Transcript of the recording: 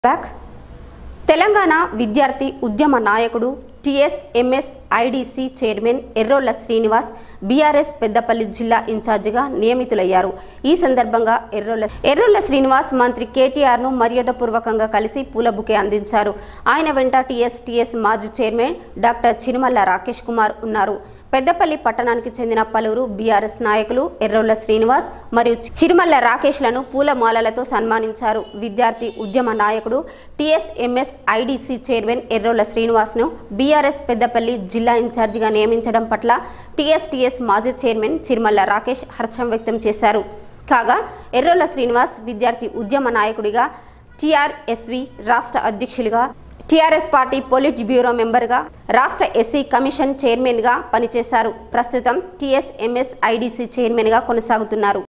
Back Telangana విద్యార్థి ఉద్యమ నాయకుడు TSMS IDC chairman Errolla Srinivas BRS Peddapalli జిల్లా ఇన్ఛార్జిగా నియమితులయ్యారు। ఈ సందర్భంగా ఎర్రోళ్ల శ్రీనివాస్ మంత్రి కేటీఆర్ ను మర్యాదపూర్వకంగా కలిసి పూల బుకే అందించారు। ఆయన వెంట టీఎస్ మాజీ చైర్మన్ డాక్టర్ చిరుమల్ల రాకేష్ కుమార్ ఉన్నారు। పెద్దపల్లి పట్టణానికి చెందిన పలువురు బీఆర్ఎస్ నాయకులు ఎర్రోళ్ల శ్రీనివాస్ మరియు చిరుమల్ల రాకేష్లను పూలమాలలతో సన్మానించారు। విద్యార్థి ఉద్యమ నాయకుడు టీఎస్ఎంఎస్ ఐడిసి చైర్మన్ ఎర్రోళ్ల శ్రీనివాస్ను బీఆర్ఎస్ పెద్దపల్లి జిల్లా ఇన్ఛార్జిగా నియమించడం పట్ల టీఎస్ మాజీ చైర్మన్ చిరుమల్ల రాకేష్ హర్షం వ్యక్తం చేశారు। కాగా ఎర్రోళ్ల శ్రీనివాస్ విద్యార్థి ఉద్యమ నాయకుడిగా, టీఆర్ఎస్వి రాష్ట్ర అధ్యక్షులుగా, టీఆర్ఎస్ పార్టీ పొలిట్ బ్యూరో మెంబర్గా, రాష్ట్ర ఎస్సీ కమిషన్ చైర్మన్గా పనిచేశారు। ప్రస్తుతం టీఎస్ఎంఎస్ ఐడిసి చైర్మన్గా కొనసాగుతున్నారు।